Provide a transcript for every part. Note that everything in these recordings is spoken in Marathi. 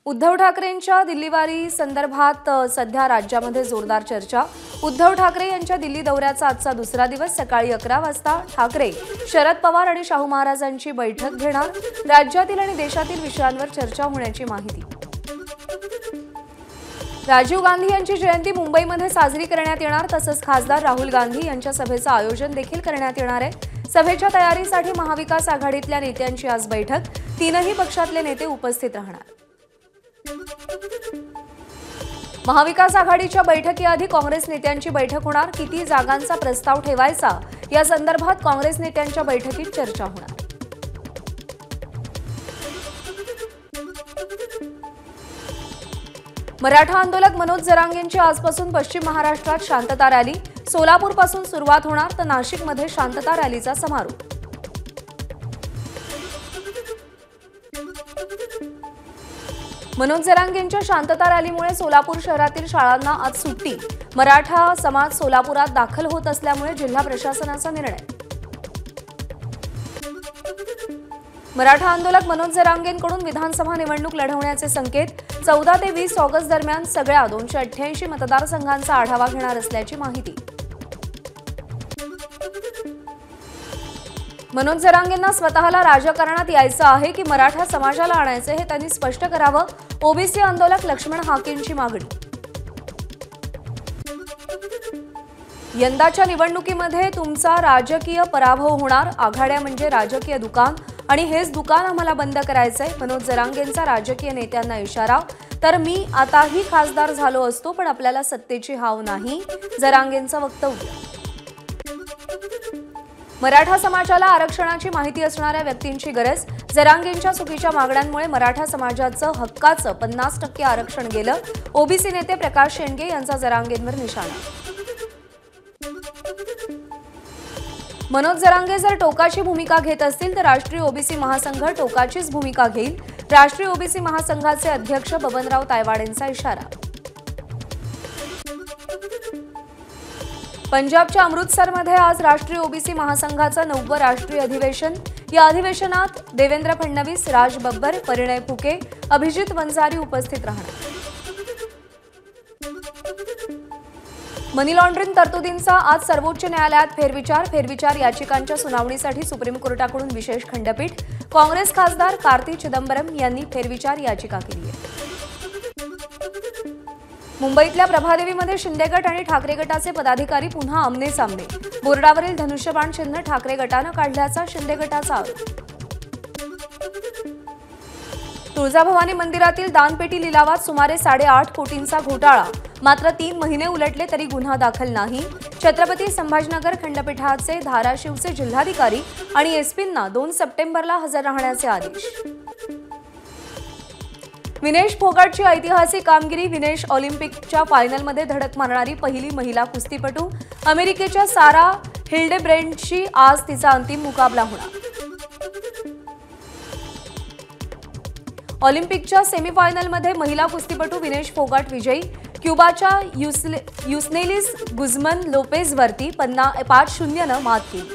उद्धव ठाकरेंच्या दिल्लीवारी संदर्भात सध्या राज्यामध्ये जोरदार चर्चा। उद्धव ठाकरे यांच्या दिल्ली दौऱ्याचा आजचा दुसरा दिवस। सकाळी 11 वाजता ठाकरे शरद पवार आणि शाहू महाराजांची बैठक घेणार। राज्यातील आणि देशातील विषयांवर चर्चा होण्याची माहिती। राजीव गांधी यांची जयंती मुंबईमध्ये साजरी करण्यात येणार। तसंच खासदार राहुल गांधी यांच्या सभेचं आयोजन देखील करण्यात येणार आहे। सभेच्या तयारीसाठी महाविकास आघाडीतल्या नेत्यांची आज बैठक। तीनही पक्षातले नेते उपस्थित राहणार। महाविकास आघाडीच्या बैठकीआधी काँग्रेस नेत्यांची बैठक होणार। किती जागांचा प्रस्ताव ठेवायचा या संदर्भात काँग्रेस नेत्यांच्या बैठकीत चर्चा होणार। मराठा आंदोलक मनोज जरांगेंची आजपासून पश्चिम महाराष्ट्रात शांतता रॅली। सोलापूरपासून सुरुवात होणार तर नाशिकमध्ये शांतता रॅलीचा समारोप। मनोज जरांगेंच्या शांतता रॅलीमुळे सोलापूर शहरातील शाळांना आज सुट्टी। मराठा समाज सोलापुरात दाखल होत असल्यामुळे जिल्हा प्रशासनाचा निर्णय। मराठा आंदोलक मनोज जरांगेंकडून विधानसभा निवडणूक लढवण्याचे संकेत। 14 ते 20 ऑगस्ट दरम्यान सगळ्या 288 मतदारसंघांचा आढावा घेणार असल्याची माहिती। मनोज जरांगेंना स्वतःला राजकारणात यायचं आहे की मराठा समाजाला आणायचं हे त्यांनी स्पष्ट करावं। ओबीसी आंदोलक लक्ष्मण हाकेंची मागणी। यंदाच्या निवडणुकीमध्ये तुमचा राजकीय पराभव होणार। आघाड्या म्हणजे राजकीय दुकान आणि हेच दुकान आम्हाला बंद करायचंय। मनोज जरांगेंचा राजकीय नेत्यांना इशारा। तर मी आताही खासदार झालो असतो पण आपल्याला सत्तेची हाव नाही, जरांगेंचं वक्तव्य। मराठा समाजाला आरक्षणाची माहिती असणाऱ्या व्यक्तींची गरज। जरांगेंच्या चुकीच्या मागण्यांमुळे मराठा समाजाचं हक्काचं 50% आरक्षण गेलं। ओबीसी नेते प्रकाश शेंडगे यांचा जरांगेंवर निशाणा। मनोज जरांगे जर टोकाची भूमिका घेत असतील तर राष्ट्रीय ओबीसी महासंघ टोकाचीच भूमिका घेईल। राष्ट्रीय ओबीसी महासंघाचे अध्यक्ष बबनराव तायवाडेंचा इशारा। पंजाबच्या अमृतसरमध्ये आज राष्ट्रीय ओबीसी महासंघाचं 9वं राष्ट्रीय अधिवेशन। या अधिवेशनात देवेंद्र फडणवीस, राज बब्बर, परिणय फुके, अभिजित वंजारी उपस्थित राहणार। मनी लॉन्ड्रिंग तरतुदींचा आज सर्वोच्च न्यायालयात फेरविचार याचिकांच्या सुनावणीसाठी सुप्रीम कोर्टाकडून विशेष खंडपीठ। काँग्रेस खासदार कार्ती चिदंबरम यांनी फेरविचार याचिका केली आहे। मुंबईतल्या प्रभादेवीमध्ये शिंदे गट आणि ठाकरे गटाचे पदाधिकारी पुन्हा आमने-सामने। बोर्डावरील धनुष्यबाण चिन्ह ठाकरे गटानं काढल्याचा शिंदे गटाचा आरोप। तुळजाभवानी मंदिरातील दानपेटी लिलावात सुमारे 8.5 कोटींचा घोटाळा। मात्र 3 महिने उलटले तरी गुन्हा दाखल नाही। छत्रपती संभाजीनगर खंडपीठाचे धाराशिवचे जिल्हाधिकारी आणि एसपींना 2 सप्टेंबरला हजर राहण्याचे आदेश। विनेश फोगाटची ऐतिहासिक कामगिरी। विनेश ऑलिम्पिकच्या फायनलमध्ये धडक मारणारी पहिली महिला कुस्तीपटू। अमेरिकेच्या सारा हिल्डेब्रेंडशी आज तिचा अंतिम मुकाबला होणार। ऑलिम्पिकच्या सेमीफायनलमध्ये महिला कुस्तीपटू विनेश फोगाट विजयी। क्युबाच्या युस्नेलिस गुझमन लोपेझवरती 5-0 नं मात केली।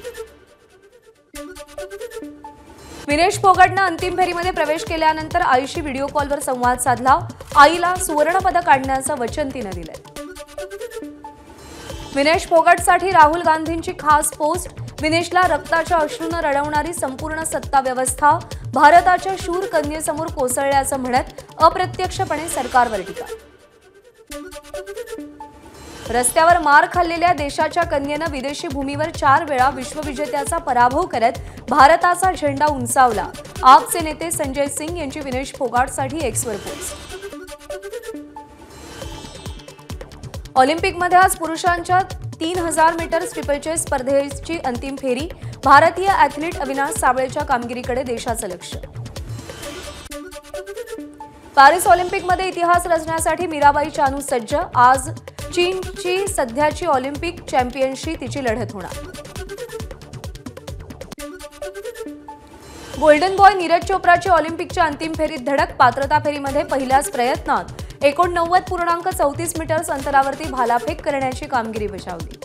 विनेश फोगाटनं अंतिम फेरीमध्ये प्रवेश केल्यानंतर आईशी व्हिडिओ कॉलवर संवाद साधला। आईला सुवर्ण पदक काढण्याचं वचन तिनं दिलंय। विनेश फोगाटसाठी राहुल गांधींची खास पोस्ट। विनेशला रक्ताच्या अश्रूनं रडवणारी संपूर्ण सत्ता व्यवस्था भारताच्या शूर कन्येसमोर कोसळल्याचं म्हणत अप्रत्यक्षपणे सरकारवर टीका। रस्त्यावर मार खाल्लेल्या देशाच्या कन्येनं विदेशी भूमीवर 4 वेळा विश्वविजेत्याचा पराभव करत भारताचा झेंडा उंचावला। आपचे नेते संजय सिंग यांची विनेश फोगाटसाठी एक्सवर पोस्ट। ऑलिम्पिकमध्ये आज पुरुषांच्या 3000 मीटर स्टीपलचेस स्पर्धेची अंतिम फेरी। भारतीय ॲथलीट अविनाश साबळेच्या कामगिरीकडे देशाचं लक्ष। पॅरिस ऑलिम्पिकमध्ये इतिहास रचण्यासाठी मीराबाई चानू सज्ज। आज चीनची सध्याची ऑलिम्पिक चॅम्पियनशी तिची लढत होणार। गोल्डन बॉय नीरज चोप्राची ऑलिम्पिकच्या अंतिम फेरीत धडक। पात्रता फेरीमध्ये पहिल्याच प्रयत्नात 89.34 मीटर्स अंतरावरती भालाफेक करण्याची कामगिरी बजावली।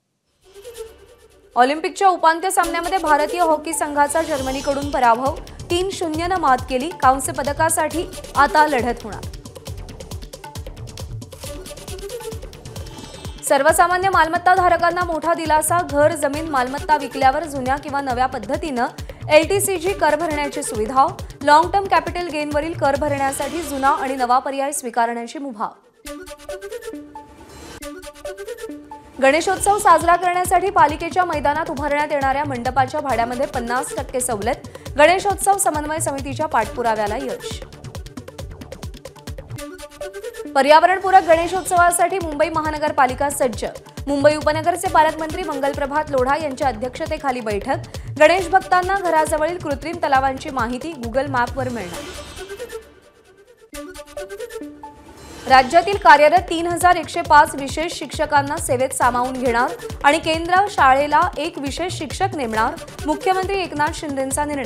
ऑलिम्पिकच्या उपांत्य सामन्यामध्ये भारतीय हॉकी संघाचा जर्मनीकडून पराभव। 3-0 मात केली। कांस्य पदकासाठी आता लढत होणार। सर्वसामान्य मालमत्ता धारकांना मोठा दिलासा। घर जमीन मालमत्ता विकल्यावर जुन्या किंवा नव्या पद्धतीने LTCG कर भरण्याची सुविधा। लॉंग टर्म कॅपिटल गेनवरील कर भरण्यासाठी जुना आणि नवा पर्याय स्वीकारण्याची मुभा। गणेशोत्सव साजरा करण्यासाठी पालिकेच्या मैदानात उभारण्यात येणाऱ्या मंडपाच्या भाड्यामध्ये 50% सवलत। गणेशोत्सव समन्वय समितीच्या पाठपुराव्याला यश। पर्यावरणपूरक गणेशोत्सवासाठी मुंबई महानगरपालिका सज्ज। मुंबई उपनगरचे पालकमंत्री मंगलप्रभात लोढा यांच्या अध्यक्षतेखाली बैठक। गणेश भक्तांना घराजवळील कृत्रिम तलावांची माहिती गुगल मॅपवर मिळणार। राज्यातील कार्यरत 3105 विशेष शिक्षकांना सेवेत सामावून घेणार आणि केंद्र शाळेला एक विशेष शिक्षक नेमणार। मुख्यमंत्री एकनाथ शिंदेंचा निर्णय।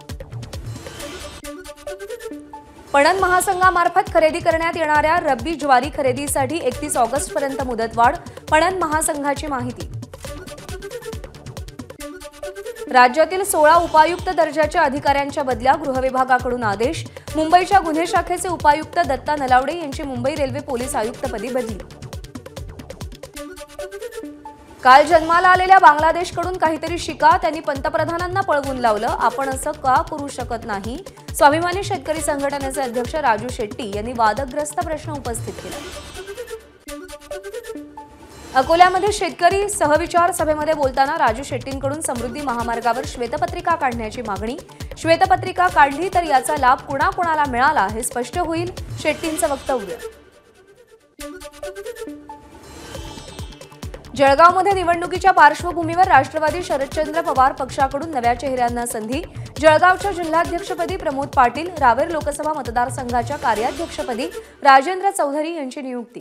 पणन महासंघामार्फत खरेदी करण्यात येणाऱ्या रब्बी ज्वारी खरेदीसाठी 31 ऑगस्टपर्यंत मुदतवाढ। पणन महासंघाची माहिती। राज्यातील 16 उपायुक्त दर्जाच्या अधिकाऱ्यांच्या बदल्या। गृह विभागाकडून आदेश। मुंबईच्या गुन्हे शाखेचे उपायुक्त दत्ता नलावडे यांची मुंबई रेल्वे पोलीस आयुक्तपदी बदली। काल जन्माला आलेल्या बांगलादेशकडून काहीतरी शिका। त्यांनी पंतप्रधानांना पळवून लावलं। आपण असं का करू शकत नाही? स्वाभिमानी शेतकरी संघटनेचे अध्यक्ष राजू शेट्टी यांनी वादग्रस्त प्रश्न उपस्थित केला। अकोल्यामध्ये शेतकरी सहविचार सभेमध्ये बोलताना राजू शेट्टींकडून समृद्धी महामार्गावर श्वेतपत्रिका काढण्याची मागणी। श्वेतपत्रिका काढली तर याचा लाभ कुणाकुणाला मिळाला हे स्पष्ट होईल, शेट्टींचं वक्तव्य। जळगावमध्ये निवडणुकीच्या पार्श्वभूमीवर राष्ट्रवादी शरदचंद्र पवार पक्षाकडून नव्या चेहऱ्यांना संधी। जळगावच्या जिल्हाध्यक्षपदी प्रमोद पाटील, रावेर लोकसभा मतदारसंघाच्या कार्याध्यक्षपदी राजेंद्र चौधरी यांची नियुक्ती।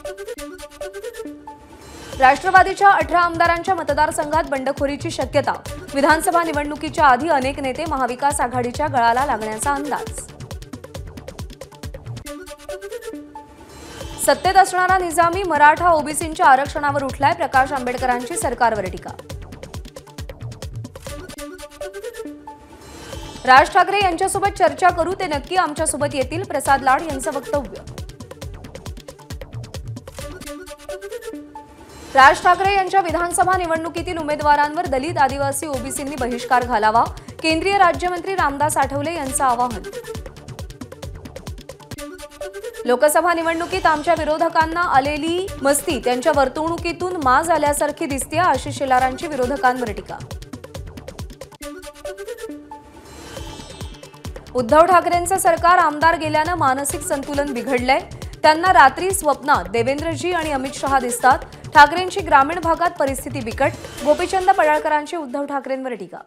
राष्ट्रवादीच्या 18 आमदारांच्या मतदारसंघात बंडखोरीची शक्यता। विधानसभा निवडणुकीच्या आधी अनेक नेते महाविकास आघाडीच्या गळाला लागण्याचा अंदाज। सत्तेत असणारा निजामी मराठा ओबीसींच्या आरक्षणावर उठलाय। प्रकाश आंबेडकरांची सरकारवर टीका। राज ठाकरे यांच्यासोबत चर्चा करू, ते नक्की आमच्यासोबत येतील, प्रसाद लाड यांचं वक्तव्य। राज ठाकरे यांच्या विधानसभा निवडणुकीतील उमेदवारांवर दलित, आदिवासी, ओबीसींनी बहिष्कार घालावा। केंद्रीय राज्यमंत्री रामदास आठवले यांचं आवाहन। लोकसभा निवडणुकीत आमच्या विरोधकांना आलेली मस्ती त्यांच्या वर्तणुकीतून माज आल्यासारखी दिसते। आशिष शेलारांची विरोधकांवर टीका। उद्धव ठाकरेंचं सरकार आमदार गेल्यानं मानसिक संतुलन बिघडलंय। त्यांना रात्री स्वप्नात देवेंद्रजी आणि अमित शहा दिसतात। ठाकरेंची ग्रामीण भागात परिस्थिती बिकट। गोपीचंद पडळकरांची उद्धव ठाकरेंवर टीका।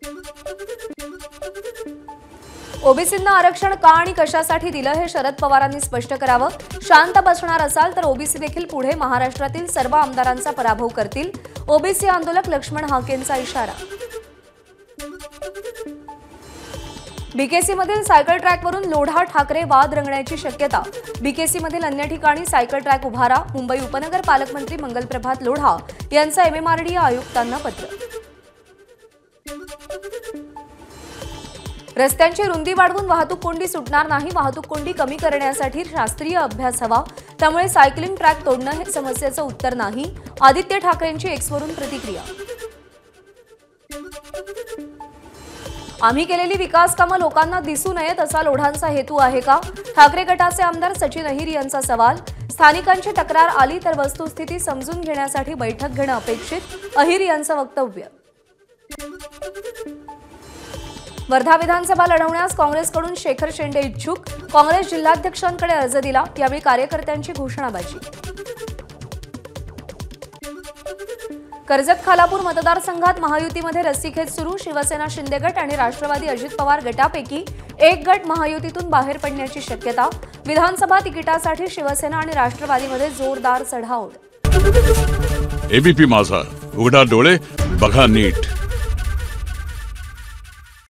ओबीसींना आरक्षण का आणि कशासाठी दिलं हे शरद पवारांनी स्पष्ट करावं। शांत बसणार असाल तर ओबीसी देखील पुढे महाराष्ट्रातील सर्व आमदारांचा पराभव करतील। ओबीसी आंदोलक लक्ष्मण हाकेंचा इशारा। बीकेसीमधील सायकल ट्रॅकवरून लोढा ठाकरे वाद रंगण्याची शक्यता। बीकेसीमधील अन्य ठिकाणी सायकल ट्रॅक उभारा। मुंबई उपनगर पालकमंत्री मंगलप्रभात लोढा यांचं MMRDA आयुक्तांना पत्र। रस्त्यांची रुंदी वाढवून वाहतूक कोंडी सुटणार नाही। वाहतूक कोंडी कमी करण्यासाठी शास्त्रीय अभ्यास हवा। त्यामुळे सायकलिंग ट्रॅक तोडणं हे समस्येचं उत्तर नाही। आदित्य ठाकरेंची एक्सवरून प्रतिक्रिया। आम्ही केलेली विकास कामं लोकांना दिसू नयेत असा लोढांचा हेतू आहे का? ठाकरे गटाचे आमदार सचिन अहिर यांचा सवाल। स्थानिकांची तक्रार आली तर वस्तुस्थिती समजून घेण्यासाठी बैठक घेणं अपेक्षित, अहिर यांचं वक्तव्य। वर्धा विधानसभा लढवण्यास काँग्रेसकडून शेखर शेंडे इच्छुक। काँग्रेस जिल्हाध्यक्षांकडे अर्ज दिला। यावेळी कार्यकर्त्यांची घोषणाबाजी। कर्जत खालापूर मतदारसंघात महायुतीमध्ये रस्सीखेच सुरू। शिवसेना शिंदे गट आणि राष्ट्रवादी अजित पवार गटापैकी एक गट महायुतीतून बाहेर पडण्याची शक्यता। विधानसभा तिकिटासाठी शिवसेना आणि राष्ट्रवादीमध्ये जोरदार चढाओढ। एबीपी माझा, उघडा डोळे बघा नीट।